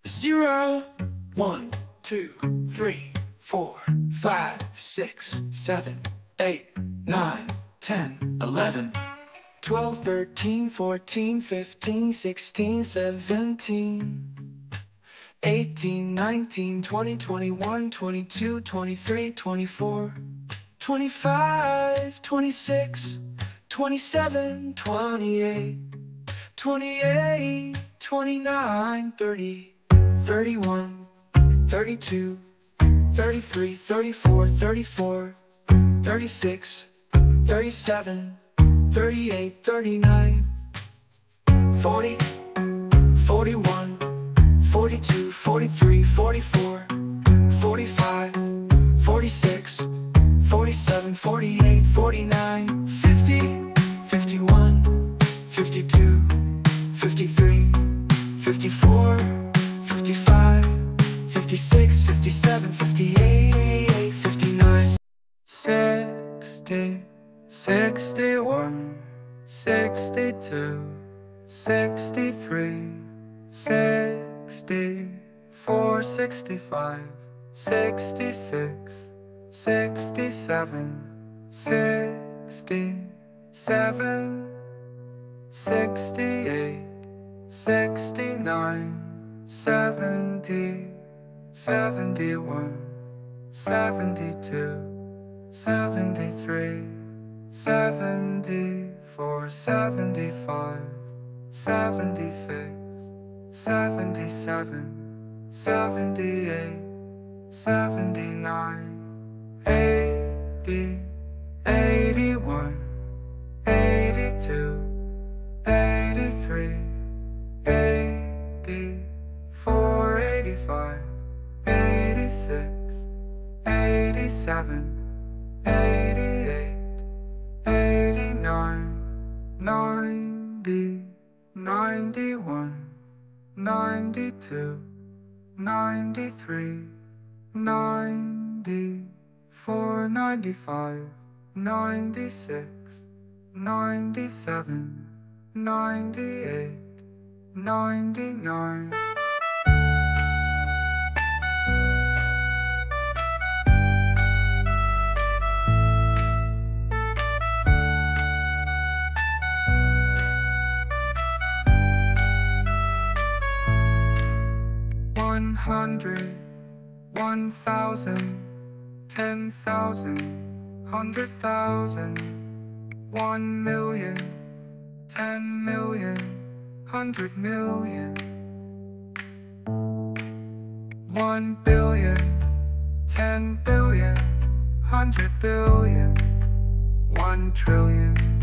0, 1, 2, 3, 4, 5, 6, 7, 8, 9, 10, 11, 12, 13, 14, 15, 16, 17, 18, 19, 20, 21, 22, 23, 24, 25, 26, 27, 28, 28, 29, 30, 31, 32, 33, 34, 34, 36, 37, 38, 39, 40, 41, 42, 43, 44, 45, 46, 47, 48, 49, 50, 51, 52, 53, 54, 55, 56, 57, 58, 59, 60, 61, 62, 63, 64, 65, 66, 67, 67, 68, 69, 70, 71, 72, 73, 74, 75, 76, 77, 78, 79, 80, 81, 82, 83, 84, 85, 86, 87, 88, 89, 90, 91, 92, 93, 94, 95, 96, 97, 98, 99. One hundred, 1,000, 10,000, 100,000, 1,000,000, 10,000,000, 100,000,000, 1,000,000,000, 10,000,000,000, 100,000,000,000, 1,000,000,000,000.